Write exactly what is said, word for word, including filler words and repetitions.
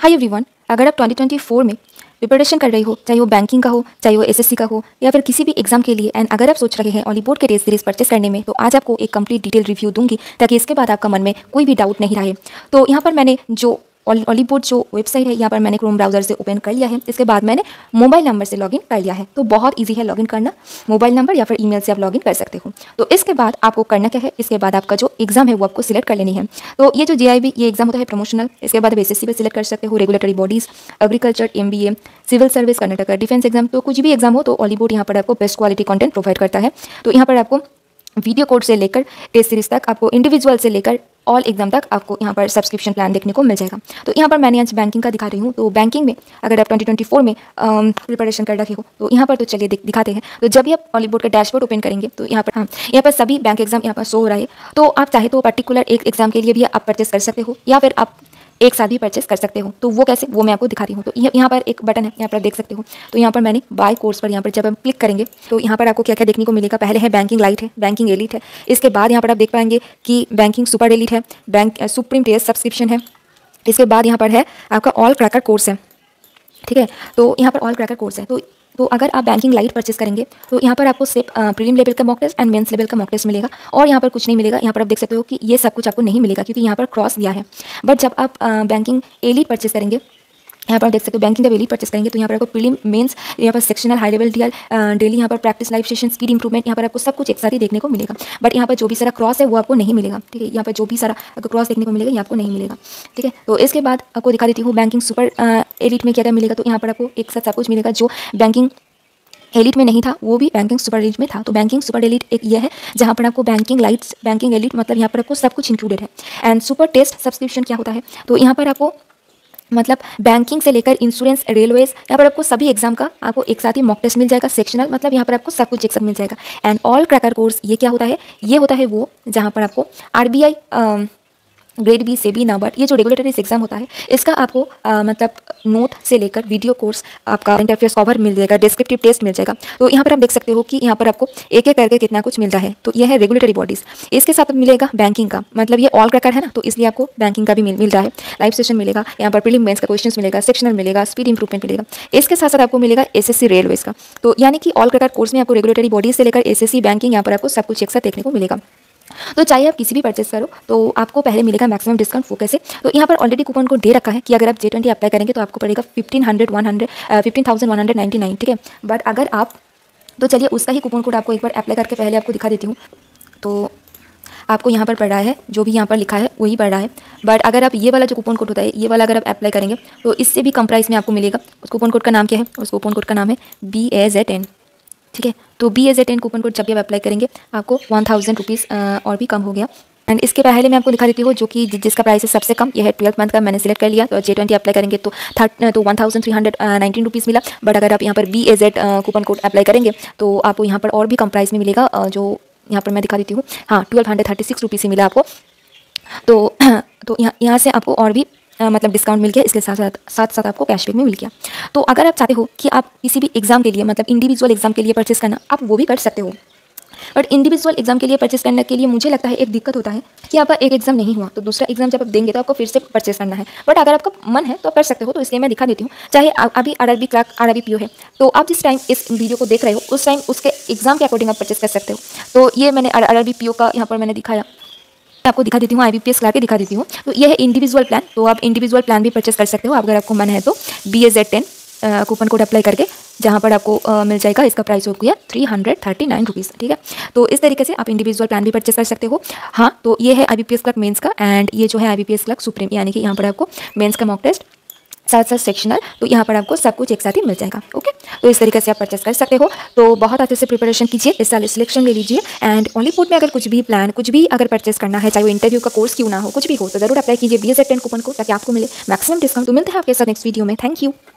हाय everyone, अगर आप twenty twenty four में प्रिपरेशन कर रही हो, चाहे वो बैंकिंग का हो, चाहे वो एसएससी का हो या फिर किसी भी एग्जाम के लिए, एंड अगर आप सोच रहे हैं ऑली बोर्ड के टेस्ट सीरीज परचेस करने में, तो आज आपको एक कंप्लीट डिटेल रिव्यू दूंगी ताकि इसके बाद आपका मन में कोई भी डाउट नहीं रहे। तो यहाँ पर मैंने जो ऑली बोर्ड जो वेबसाइट है, यहाँ पर मैंने क्रोम ब्राउज़र से ओपन कर लिया है। इसके बाद मैंने मोबाइल नंबर से लॉगिन कर लिया है। तो बहुत इजी है लॉगिन करना, मोबाइल नंबर या फिर ईमेल से आप लॉगिन कर सकते हो। तो इसके बाद आपको करना क्या है, इसके बाद आपका जो एग्जाम है वो आपको सिलेक्ट कर लेनी है। तो ये जो जेआईबी ये एग्जाम होता है प्रमोशनल, इसके बाद आप एसएससी पे सिलेक्ट कर सकते हो, regulatory bodies, agriculture, MBA, civil service, Karnataka defence exam. तो कुछ भी एग्जाम हो तो ऑली बोर्ड यहाँ पर आपको बेस्ट क्वालिटी कंटेंट प्रोवाइड करता है। तो यहाँ पर आपको वीडियो कोड से लेकर टेस्ट सीरीज तक, आपको इंडिविजुअल से लेकर ऑल एग्जाम तक आपको यहाँ पर सब्सक्रिप्शन प्लान देखने को मिल जाएगा। तो यहाँ पर मैंने आज बैंकिंग का दिखा रही हूँ। तो बैंकिंग में अगर आप ट्वेंटी ट्वेंटी फोर में प्रिपरेशन कर रखे हो तो यहाँ पर तो चलिए दिखाते हैं। तो जब भी आप ऑली बोर्ड का डैशबोर्ड ओपन करेंगे तो यहाँ पर हाँ यहाँ पर सभी बैंक एग्जाम यहाँ पर शो हो रहा है। तो आप चाहे तो पर्टिकुलर एक एग्जाम के लिए भी आप परचेस कर सकते हो या फिर आप एक साथ भी परचेस कर सकते हो। तो वो कैसे, वो मैं आपको दिखा रही हूँ। तो यहाँ पर एक बटन है, यहाँ पर देख सकते हो। तो यहाँ पर मैंने बाय कोर्स पर यहाँ पर जब हम क्लिक करेंगे तो यहाँ पर आपको क्या क्या देखने को मिलेगा। पहले है बैंकिंग लाइट है, बैंकिंग एलिट है। इसके बाद यहाँ पर आप देख पाएंगे कि बैंकिंग सुपर एलिट है, बैंक सुप्रीम टेस्ट सब्सक्रिप्शन है। इसके बाद यहाँ पर है आपका ऑल क्रैकर कोर्स है, ठीक है। तो यहाँ पर ऑल क्रैकर कोर्स है। तो तो अगर आप बैंकिंग लाइट परचेस करेंगे तो यहाँ पर आपको सिर्फ प्रीलिम लेवल का mock test and mains level का मॉक टेस्ट मिलेगा और यहाँ पर कुछ नहीं मिलेगा। यहाँ पर आप देख सकते हो कि ये सब कुछ आपको नहीं मिलेगा क्योंकि यहाँ पर क्रॉस दिया है। बट जब आप बैंकिंग एलिट परचेस करेंगे, यहाँ पर देख सकते हो बैंकिंग जब एलिट परचेस करेंगे तो यहाँ पर आपको प्रीलिम मेंस, यहाँ पर sectional, high level DL, daily यहाँ पर practice, live session, speed improvement, यहाँ पर आपको सब कुछ एक साथ ही देखने को मिलेगा। बट यहाँ पर जो भी सारा क्रॉस है वो आपको नहीं मिलेगा, ठीक है। यहाँ पर जो भी सारा आपको क्रॉस देखने को मिलेगा ये आपको नहीं मिलेगा, ठीक है। तो इसके बाद आपको दिखा देती हूँ बैंकिंग सुपर एलिट में क्या क्या मिलेगा। तो यहाँ पर आपको एक साथ सब कुछ मिलेगा जो बैंकिंग एलिट में नहीं था वो भी बैंकिंग सुपर एलिट में था। तो बैंकिंग सुपर एलिट एक ये है जहाँ पर आपको बैंकिंग लाइट्स, बैंकिंग एलिट मतलब यहाँ पर आपको सब कुछ इंक्लूडेड है। एंड सुपर टेस्ट सब्सक्रिप्शन क्या होता है, तो यहाँ पर आपको मतलब बैंकिंग से लेकर इंश्योरेंस, रेलवेज, यहाँ पर आपको सभी एग्जाम का आपको एक साथ ही मॉक टेस्ट मिल जाएगा। सेक्शनल मतलब यहाँ पर आपको सब कुछ एक साथ मिल जाएगा। एंड ऑल क्रैकर कोर्स ये क्या होता है, ये होता है वो जहाँ पर आपको RBI grade B, SEBI, NABARD, ये जो रेगुलेटरी एग्जाम होता है इसका आपको आ, मतलब नोट से लेकर वीडियो कोर्स आपका इंटरफेस कवर मिल जाएगा, डिस्क्रिप्टिव टेस्ट मिल जाएगा। तो यहाँ पर आप देख सकते हो कि यहाँ पर आपको एक एक करके कितना कुछ मिल रहा है। तो यह है रेगुलेटरी बॉडीज। इसके साथ मिलेगा बैंकिंग का, मतलब ये ऑल क्रैकर है ना, तो इसलिए आपको बैंकिंग का भी मिल, मिल रहा है। लाइव सेशन मिलेगा, यहाँ पर प्रीलिम मेंस का क्वेश्चन मिलेगा, सेक्शनल मिलेगा, स्पीड इंप्रूवमेंट मिलेगा। इसके साथ साथ आपको मिलेगा एसएससी रेलवेज का। तो यानी कि ऑल क्रैकर कोर्स में आपको रेगुलेटरी बॉडीज से लेकर एसएससी, बैंकिंग, यहाँ पर आपको सब कुछ एक साथ देखने को मिलेगा। तो चाहे आप किसी भी परचेस करो तो आपको पहले मिलेगा मैक्सिमम डिस्काउंट। वो कैसे, तो यहाँ पर ऑलरेडी कूपन कोड दे रखा है कि अगर आप जे ट्वेंटी अप्लाई करेंगे तो आपको पड़ेगा fifteen hundred one hundred fifteen thousand one hundred ninety nine, ठीक है। बट अगर आप, तो चलिए उसका ही कूपन कोड आपको एक बार अप्लाई करके पहले आपको दिखा देती हूँ। तो आपको यहाँ पर पड़ रहा है, जो भी यहाँ पर लिखा है वही पड़ रहा है। बट अगर आप ये वाला जो कूपन कोड होता है ये वाला अगर आप अप्लाई करेंगे तो इससे भी कम प्राइस में आपको मिलेगा। उस कूपन कोड का नाम क्या है, उस कूपन कोड का नाम है बी एज ए टेन, ठीक है। तो B edge a ten coupon code जब भी आप अप्लाई करेंगे आपको वन थाउजेंड रुपीज़ और भी कम हो गया। एंड इसके पहले मैं आपको दिखा देती हूँ जो कि जिसका प्राइस है सबसे कम, यह है ट्वेल्थ मंथ का, मैंने सिलेक्ट कर लिया। तो जे ट्वेंटी अप्लाई करेंगे तो थर्ट तो one thousand three hundred nineteen rupees मिला। बट अगर आप यहाँ पर B edge ed coupon code apply करेंगे तो आपको यहाँ पर और भी कम प्राइस में मिलेगा, जो यहाँ पर मैं दिखा देती हूँ। हाँ, twelve hundred thirty six rupees ही मिला आपको। तो तो यहाँ यहाँ से आपको और भी आ, मतलब डिस्काउंट मिल गया। इसके साथ साथ साथ साथ आपको कैशबैक में मिल गया। तो अगर आप चाहते हो कि आप किसी भी एग्जाम के लिए, मतलब इंडिविजुअल एग्जाम के लिए परचेस करना, आप वो भी कर सकते हो। बट इंडिविजुअल एग्जाम के लिए परचेस करने के लिए मुझे लगता है एक दिक्कत होता है कि आपका एक एग्जाम नहीं हुआ तो दूसरा एग्जाम जब आप देंगे तो आपको फिर से परचेस करना है। बट अगर आपका मन है तो आप कर सकते हो। तो इसलिए मैं दिखा देती हूँ। चाहे अभी आरआरबी क्लर्क, आरआरबी पीओ है, तो आप जिस टाइम इस वीडियो को देख रहे हो उस टाइम उसके एग्जाम के अकॉर्डिंग आप परचेस कर सकते हो। तो ये मैंने आरआरबी पीओ का यहाँ पर मैंने दिखाया, आपको दिखा देती हूँ, आईबीपीएस क्लर्क के दिखा देती हूँ। तो ये है इंडिविजुअल प्लान। तो आप इंडिविजुअल प्लान भी परचेस कर सकते हो अगर आपको मन है तो। B edge ed ten coupon code apply करके जहाँ पर आपको आ, मिल जाएगा, इसका प्राइस हो गया three hundred thirty nine rupees, ठीक है। तो इस तरीके से आप इंडिविजुअल प्लान भी परचेस कर सकते हो। हाँ, तो ये है आईबीपीएस क्लर्क मेंस का, एंड ये जो है आईबीपीएस क्लर्क सुप्रीम, यानी कि यहाँ पर आपको मेंस का मॉक टेस्ट साथ साथ सेक्शनल, तो यहाँ पर आपको सब कुछ एक साथ ही मिल जाएगा। ओके, तो इस तरीके से आप परचेस कर सकते हो। तो बहुत अच्छे से प्रिपरेशन कीजिए, इस साल सिलेक्शन ले लीजिए। एंड ऑली बोर्ड में अगर कुछ भी प्लान, कुछ भी अगर परचेस करना है, चाहे वो इंटरव्यू का कोर्स क्यों ना हो, कुछ भी हो, तो जरूर अप्लाई कीजिए B edge ed ten coupon को ताकि आपको मिले मैक्सिमम डिस्काउंट। तो मिलते हैं आपके साथ नेक्स्ट वीडियो में। Thank you.